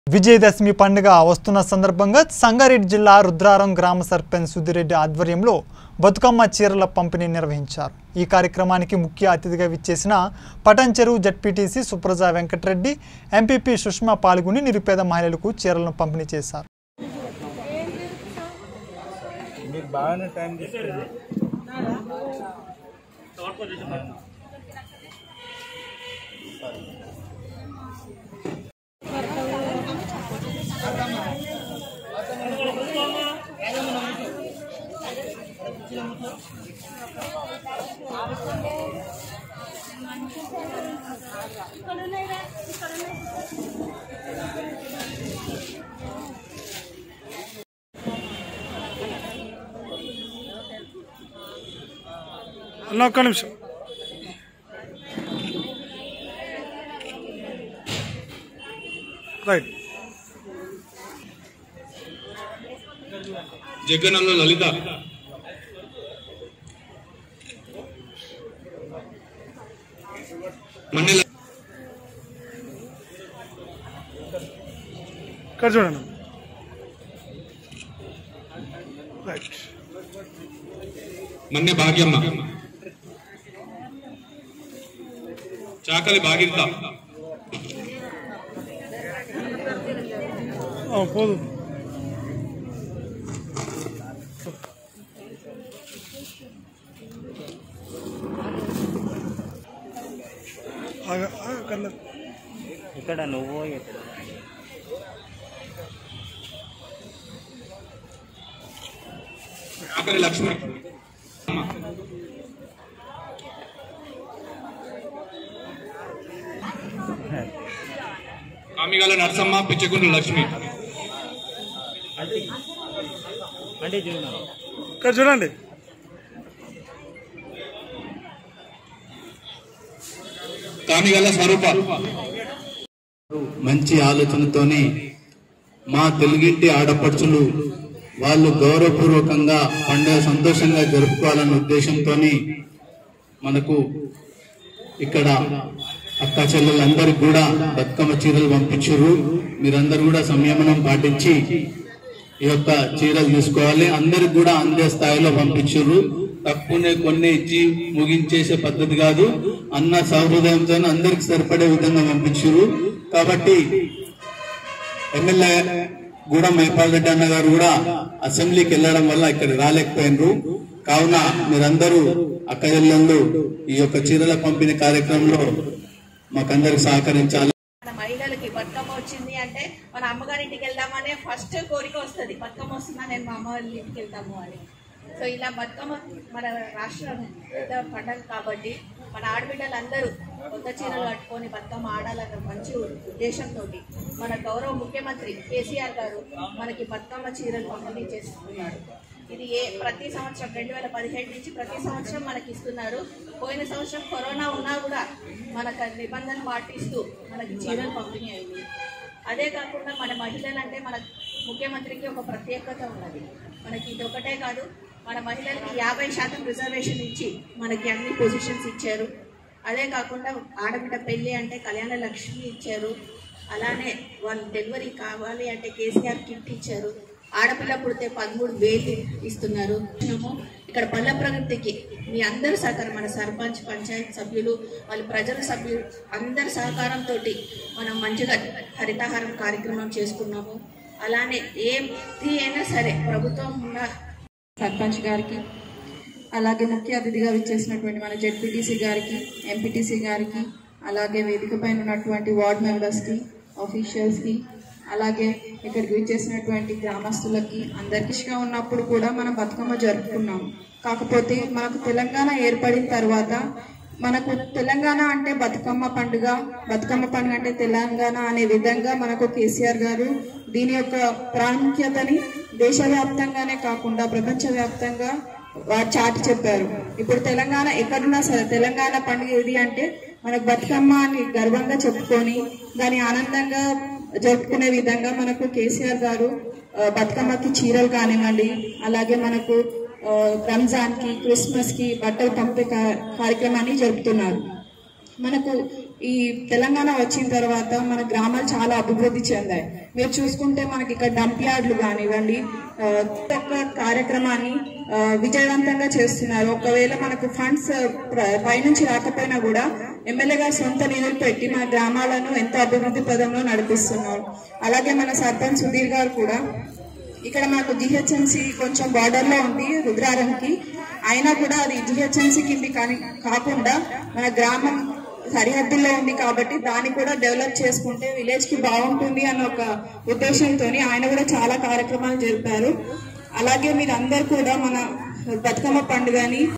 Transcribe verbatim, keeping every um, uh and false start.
విజయదశమి పండుగ వస్తున్న సందర్భంగా సంగారెడ్డి జిల్లా రుద్రారం గ్రామ సర్పంచ్ సుధిరెడ్డి ఆధ్వర్యంలో బతుకమ్మ చీరల పంపిణీ నిర్వహించారు। ఈ కార్యక్రమానికి ముఖ్య అతిథిగా విచ్చేసిన పటంచెరు జడ్పీటీసీ సుప్రజా వెంకటరెడ్డి, ఎంపీపీ సుష్మా పాల్గొని నిరుపేద మహిళలకు చీరలను పంపిణీ చేశారు। అన్న ఒక్క నిమిషం రైట్ జగ్గనల్ల లలిత మన్నెల ఇక్కడ చూడండి రైట్ మన్నె భాగ్యమ్మ చాకలి భాగిత పోదు ఇక్కడ నువ్వు చాకలి లక్ష్మి కామిగాల నరసమ్మ పిచ్చగుండ్ల లక్ష్మి అంటే చూడండి ఇక్కడ చూడండి కామిగాల స్వరూప మంచి ఆలోచనతోనే మా తెలుగింటి ఆడపడుచులు వాళ్ళు గౌరవపూర్వకంగా పండుగ సంతోషంగా జరుపుకోవాలనే ఉద్దేశంతోనే మనకు ఇక్కడ అక్క చెల్లెలందరికీ కూడా బతుకమ్మ చీరలు పంపించారు। మీరందరూ కూడా సంయమనం పాటించి ఈ యొక్క చీరలు తీసుకోవాలి, అందరికి కూడా అందే స్థాయిలో పంపించారు। తక్కువనే కొన్ని ఇచ్చి ముగించేసే పద్ధతి కాదు, అన్న సహృదయంతో అందరికి సరిపడే విధంగా పంపించారు। కాబట్టి ఎమ్మెల్యే కూడా మైపాల్ రెడ్డి అన్న గారు కూడా అసెంబ్లీకి వెళ్ళడం వల్ల ఇక్కడ రాలేకపోయినరు। కావున మీరందరూ అక్క చెల్లెళ్ళు ఈ యొక్క చీరల పంపిణీ కార్యక్రమంలో మాకందరికి సహకరించాలి। మహిళలకి బతుకమ్మ వచ్చింది అంటే మన అమ్మగారింటికి వెళ్దామనే ఫస్ట్ కోరిక వస్తుంది, బతుకమ్మ వస్తుందా నేను మా అమ్మ వాళ్ళ ఇంటికి వెళ్తాము అని। సో ఇలా బతుకమ్మ మన రాష్ట్రం పెద్ద పండుగ కాబట్టి మన ఆడబిడ్డలందరూ కొత్త చీరలు కట్టుకొని బతుకమ్మ ఆడాలన్న మంచి ఉద్దేశంతో మన గౌరవ ముఖ్యమంత్రి కేసీఆర్ గారు మనకి బతుకమ్మ చీరలు పంపిణీ చేస్తున్నారు। ఇది ఏ ప్రతి సంవత్సరం రెండు వేల పదిహేడు నుంచి ప్రతి సంవత్సరం మనకి ఇస్తున్నారు। పోయిన సంవత్సరం కరోనా ఉన్నా కూడా మనకు నిబంధనలు పాటిస్తూ మనకి చీరలు పంపిణీ అయింది। అదే కాకుండా మన మహిళలంటే మన ముఖ్యమంత్రికి ఒక ప్రత్యేకత ఉన్నది। మనకి ఇది ఒకటే కాదు, మన మహిళలకి యాభై శాతం రిజర్వేషన్ ఇచ్చి మనకి అన్ని పొజిషన్స్ ఇచ్చారు। అదే కాకుండా ఆడబిడ్డ పెళ్ళి అంటే కళ్యాణ లక్ష్మి ఇచ్చారు। అలానే వాళ్ళు డెలివరీ కావాలి అంటే కేసీఆర్ కిట్ ఇచ్చారు। ఆడపిల్ల పుడితే పదమూడు వేలు ఇస్తున్నారు। ఇక్కడ పల్లె ప్రగతికి మీ అందరి సహకారం, మన సర్పంచ్ పంచాయత్ సభ్యులు వాళ్ళ ప్రజల సభ్యులు అందరి సహకారంతో మనం మంచిగా హరితహారం కార్యక్రమం చేసుకున్నాము। అలానే ఏది అయినా సరే ప్రభుత్వం ఉన్న సర్పంచ్ గారికి, అలాగే ముఖ్య అతిథిగా విచ్చేసినటువంటి మన జెడ్పీటీసీ గారికి, ఎంపీటీసీ గారికి, అలాగే వేదిక పైన ఉన్నటువంటి వార్డ్ మెంబర్స్కి, ఆఫీషియల్స్కి, అలాగే ఇక్కడికి విచ్చేసినటువంటి గ్రామస్తులకి అందరికీగా ఉన్నప్పుడు కూడా మనం బతుకమ్మ జరుపుకున్నాం। కాకపోతే మనకు తెలంగాణ ఏర్పడిన తర్వాత మనకు తెలంగాణ అంటే బతుకమ్మ పండుగ, బతుకమ్మ పండుగ అంటే తెలంగాణ అనే విధంగా మనకు కేసీఆర్ గారు దీని యొక్క ప్రాముఖ్యతని దేశవ్యాప్తంగానే కాకుండా ప్రపంచవ్యాప్తంగా వారు చాటి చెప్పారు। ఇప్పుడు తెలంగాణ ఎక్కడున్నా సరే తెలంగాణ పండుగ ఏది అంటే మనకు బతుకమ్మ అని గర్వంగా చెప్పుకొని దాని ఆనందంగా జరుపుకునే విధంగా మనకు కేసీఆర్ గారు బతుకమ్మకి చీరలు కానివ్వండి, అలాగే మనకు రంజాన్ కి క్రిస్మస్ కి బట్టలు పంపే కార్యక్రమాన్ని జరుపుతున్నారు। మనకు ఈ తెలంగాణ వచ్చిన తర్వాత మన గ్రామాలు చాలా అభివృద్ధి చెందాయి. మీరు చూసుకుంటే మనకి ఇక్కడ డంప్ యార్డ్లు కానివ్వండి, ఒక్క కార్యక్రమాన్ని విజయవంతంగా చేస్తున్నారు. ఒకవేళ మనకు ఫండ్స్ పైనుంచి రాకపోయినా కూడా ఎమ్మెల్యే గారు సొంత నిధులు పెట్టి మన గ్రామాలను ఎంతో అభివృద్ధి పదంలో నడిపిస్తున్నారు. అలాగే మన సర్పంచ్ సుధీర్ గారు కూడా ఇక్కడ మాకు జిహెచ్ఎంసీ కొంచెం బార్డర్ లో ఉంది రుద్రారంకి, అయినా కూడా అది జిహెచ్ఎంసీ కింది కానీ కాకుండా మన గ్రామం సరిహద్దుల్లో ఉంది కాబట్టి దాన్ని కూడా డెవలప్ చేసుకుంటే విలేజ్ కి బాగుంటుంది అన్న ఒక ఉద్దేశంతో ఆయన కూడా చాలా కార్యక్రమాలు జరిపారు. అలాగే మీరందరూ కూడా మన బతుకమ్మ పండుగని